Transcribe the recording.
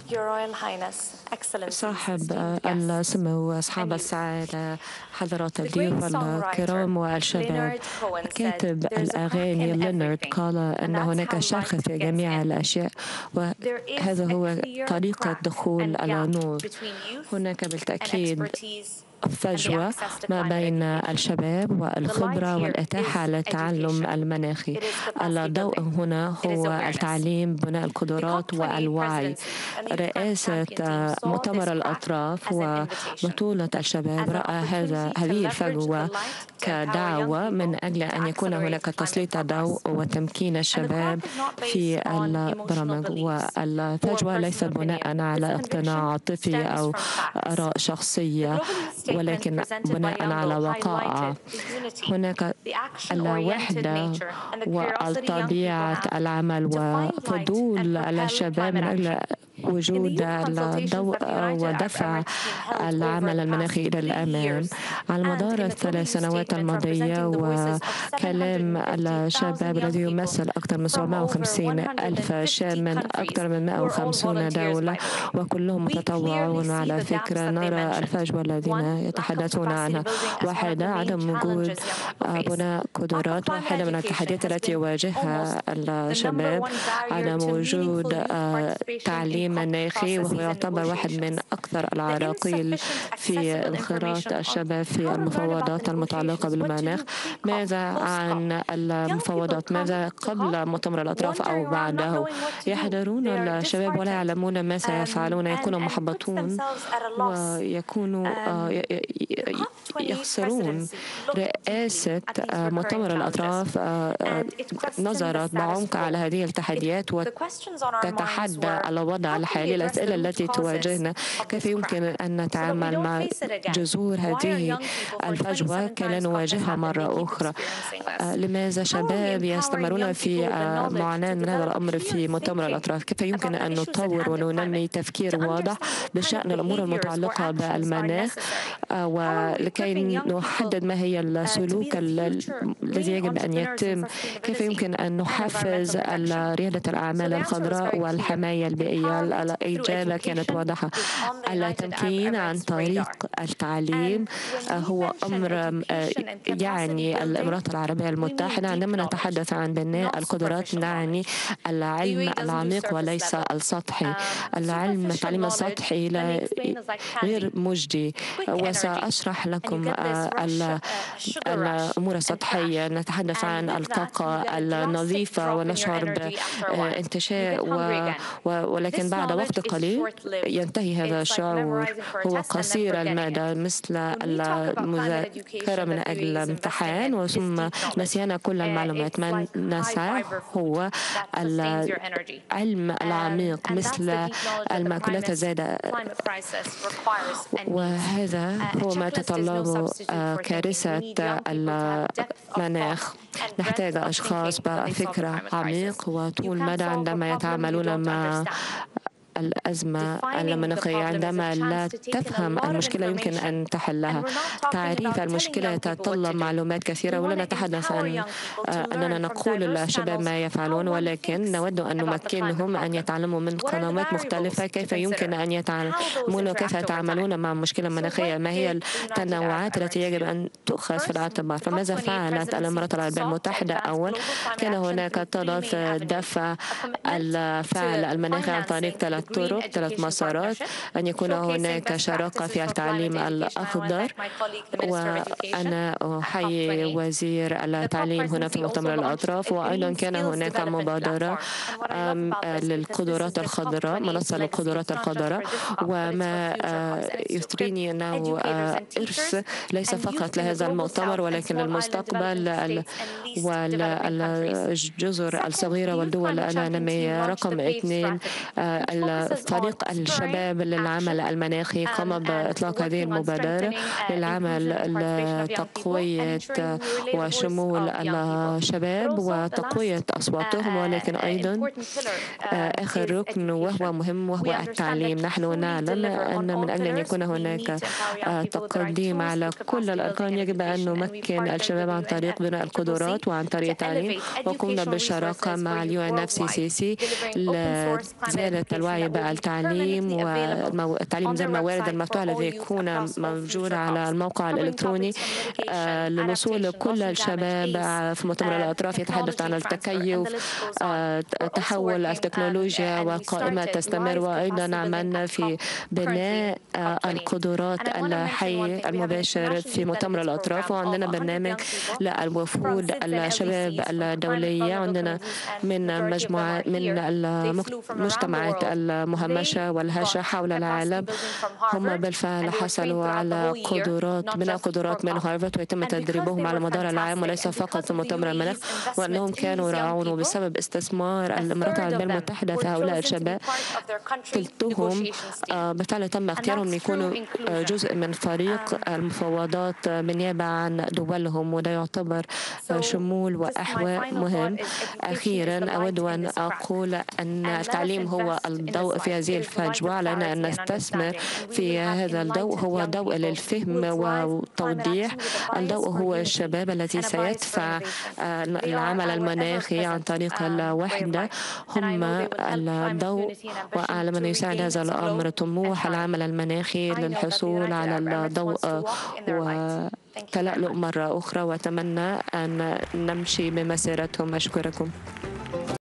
صاحب السمو أصحاب السعادة، حضرات الضيوف الكرام والشباب، كاتب الأغاني لينارد قال أن هناك شرخ في جميع الأشياء، وهذا هو طريقة دخول النور. هناك بالتأكيد فجوة ما بين الشباب والخبرة والإتاحة للتعلم المناخي. الضوء هنا هو التعليم، بناء القدرات والوعي. رئاسة مؤتمر الأطراف وبطولة الشباب رأى هذه الفجوة كدعوة من أجل أن يكون هناك تسليط الضوء وتمكين الشباب في البرامج. والفجوة ليست بناء على اقتناع عاطفي أو آراء شخصية، ولكن بناء على وقائع. هناك الوحدة والطبيعة العمل وفضول الشباب من أجل وجود الضوء ودفع العمل المناخي إلى الأمام. على مدار الثلاث سنوات الماضية وكلام الشباب الذي يمثل أكثر من 750 ألف شاب من أكثر من 150 دولة، وكلهم متطوعون على فكرة، نرى الفجوة الذين يتحدثون عنها. واحدة، عدم وجود بناء قدرات. واحدة من التحديات التي يواجهها الشباب عدم وجود تعليم مناخي، وهو يعتبر واحد من أكثر العراقيل في انخراط الشباب في المفاوضات المتعلقة بالمناخ. ماذا عن المفاوضات؟ ماذا قبل مؤتمر الأطراف أو بعده؟ يحضرون الشباب ولا يعلمون ما سيفعلون، يكونوا محبطون ويكونوا يخسرون. رئاسة مؤتمر الأطراف نظرت بعمق على هذه التحديات وتتحدى الوضع الحالي. الأسئلة التي تواجهنا: كيف يمكن أن نتعامل مع جذور هذه الفجوة كي لا نواجهها مرة أخرى؟ لماذا شباب يستمرون في معاناة من هذا الأمر في مؤتمر الأطراف؟ كيف يمكن أن نطور وننمي تفكير واضح بشأن الأمور المتعلقة بالمناخ، ولكي نحدد ما هي السلوك الذي يجب أن يتم؟ كيف يمكن أن نحفز ريادة الأعمال الخضراء والحماية البيئية؟ الإجابة كانت واضحة: التمكين عن طريق التعليم هو أمر يعني الإمارات العربية المتحدة. عندما نتحدث عن بناء القدرات نعني العلم العميق وليس السطحي. التعليم السطحي غير مجدي، وسأشرح لكم الأمور السطحية. نتحدث عن الطاقة النظيفة ونشعر بانتشاء، ولكن بعد وقت قليل ينتهي هذا الشعور. هو قصير المدى، مثل المذاكرة من أجل الامتحان وثم نسيان كل المعلومات. ما نسعى هو العلم العميق مثل المأكولات الزائدة، وهذا هو ما تتطلبه كارثة المناخ. نحتاج أشخاص بفكر عميق وطول مدى عندما يتعاملون مع الأزمة المناخية. عندما لا تفهم المشكلة يمكن أن تحلها. تعريف المشكلة يتطلب معلومات كثيرة، ولا نتحدث عن أننا نقول للشباب ما يفعلون، ولكن نود أن نمكنهم أن يتعلموا من قنوات مختلفة كيف يمكن أن يتعلمون وكيف يتعاملون مع المشكلة المناخية. ما هي التنوعات التي يجب أن تؤخذ في الاعتبار؟ فماذا فعلت الإمارات العربية المتحدة؟ أول، كان هناك طلب دفع الفعل المناخي عن طريق ثلاث مسارات: أن يكون هناك شراكة في التعليم الأخضر، وأنا أحيي وزير التعليم هنا في مؤتمر الأطراف. وأيضا كان هناك مبادرة للقدرات الخضراء، منصة للقدرات الخضراء. وما يثريني أنه إرث ليس فقط لهذا المؤتمر ولكن للمستقبل والجزر الصغيرة والدول النامية. رقم 2، فريق الشباب للعمل المناخي قام بإطلاق هذه المبادرة للعمل لتقوية وشمول الشباب وتقوية أصواتهم، ولكن أيضا آخر ركن وهو مهم وهو التعليم. نحن نعلم أن من أجل أن يكون هناك تقديم على كل الأركان يجب أن نمكن الشباب عن طريق بناء القدرات وعن طريق التعليم. وقمنا بالشراكة مع الUNFCCC لزيادة الوعي الوعي بالتعليم والتعليم ذي الموارد المفتوحة الذي يكون موجود على الموقع الإلكتروني للوصول لكل الشباب. في مؤتمر الأطراف يتحدث عن التكيف، تحول التكنولوجيا وقائمة تستمر، وأيضا عملنا في بناء القدرات الحي المباشر في مؤتمر الأطراف. وعندنا برنامج للوفود الشباب الدولية، عندنا من مجموعات من المجتمعات المهمشة والهشة حول العالم، هم بالفعل حصلوا على قدرات بناء قدرات من هارفارد، ويتم تدريبهم على مدار العام وليس فقط في مؤتمر المناخ، وأنهم كانوا راعون. وبسبب استثمار الإمارات العربية المتحدة في هؤلاء الشباب ثلثهم بالفعل تم اختيارهم ليكونوا جزء من فريق المفاوضات بالنيابة عن دولهم، وده يعتبر شمول وإحواء مهم. أخيرا أود أن أقول أن التعليم هو الضوء في هذه الفجوة، علينا أن نستثمر في هذا الضوء، هو ضوء للفهم وتوضيح. الضوء هو الشباب الذي سيدفع العمل المناخي عن طريق الوحدة، هم الضوء. وأعلم أن يساعد هذا الأمر طموح العمل المناخي للحصول على الضوء وتلألؤ مرة أخرى، وأتمنى أن نمشي بمسيرتهم. أشكركم.